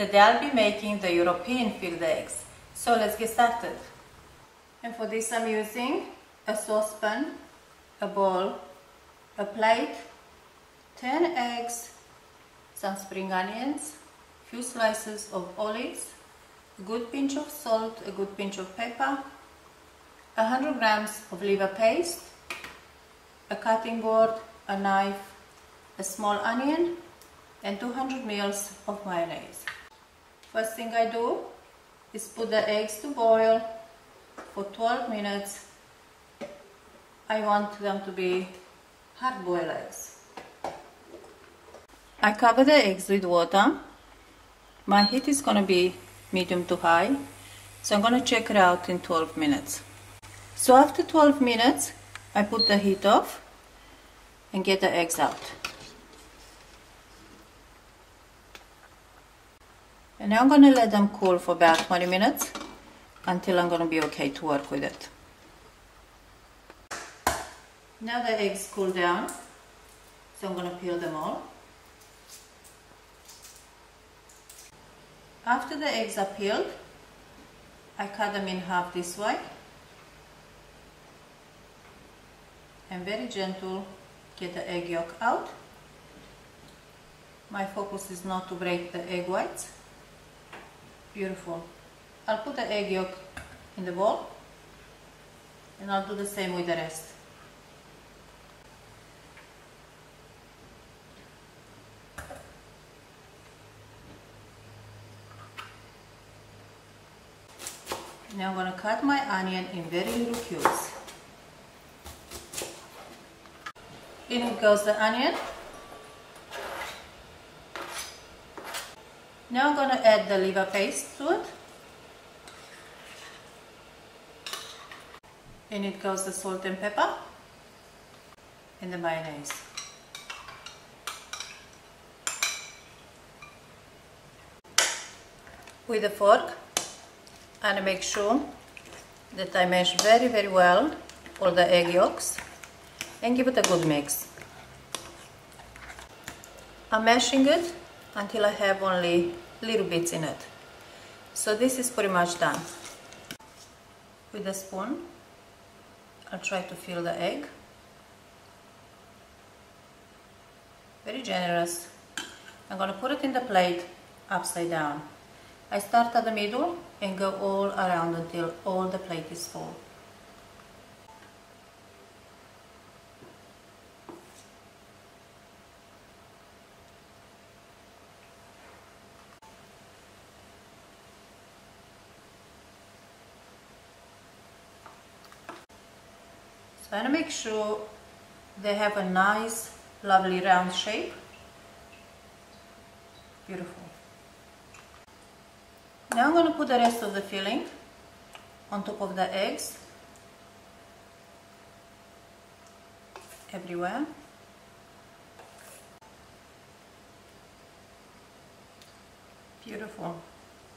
Today I'll be making the European filled eggs. So let's get started. And for this I'm using a saucepan, a bowl, a plate, 10 eggs, some spring onions, few slices of olives, a good pinch of salt, a good pinch of pepper, 100 grams of liver paste, a cutting board, a knife, a small onion, and 200 ml of mayonnaise. First thing I do is put the eggs to boil for 12 minutes. I want them to be hard-boiled eggs. I cover the eggs with water. My heat is going to be medium to high, so I'm going to check it out in 12 minutes. So after 12 minutes, I put the heat off and get the eggs out. And now I'm going to let them cool for about 20 minutes until I'm going to be okay to work with it. Now the eggs cool down, so I'm going to peel them all. After the eggs are peeled, I cut them in half this way and very gentle get the egg yolk out. My focus is not to break the egg whites. Beautiful. I'll put the egg yolk in the bowl and I'll do the same with the rest. Now I'm going to cut my onion in very little cubes. In it goes the onion. Now I'm going to add the liver paste to it. In it goes the salt and pepper and the mayonnaise. With a fork, and make sure that I mash very well all the egg yolks and give it a good mix. I'm mashing it until I have only little bits in it. So this is pretty much done. With a spoon, I'll try to fill the egg. Very generous. I'm going to put it in the plate upside down. I start at the middle and go all around until all the plate is full. So I want to make sure they have a nice, lovely round shape. Beautiful. Now I'm going to put the rest of the filling on top of the eggs, everywhere. Beautiful.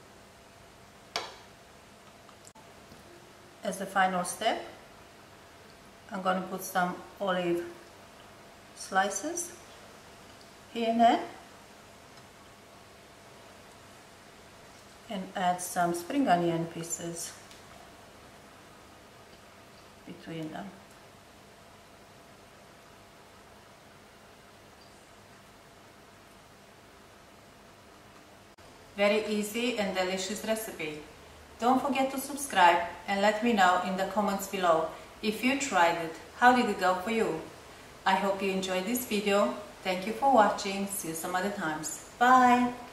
As the final step, I'm going to put some olive slices here and there. And add some spring onion pieces between them. Very easy and delicious recipe. Don't forget to subscribe and let me know in the comments below if you tried it. How did it go for you? I hope you enjoyed this video. Thank you for watching. See you some other times. Bye!